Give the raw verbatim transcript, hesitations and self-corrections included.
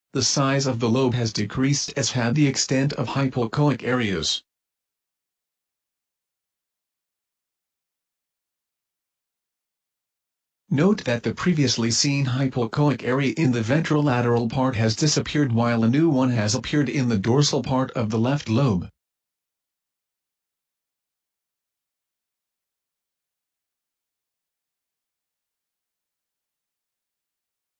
the size of the lobe has decreased as had the extent of hypoechoic areas. Note that the previously seen hypoechoic area in the ventrolateral part has disappeared while a new one has appeared in the dorsal part of the left lobe.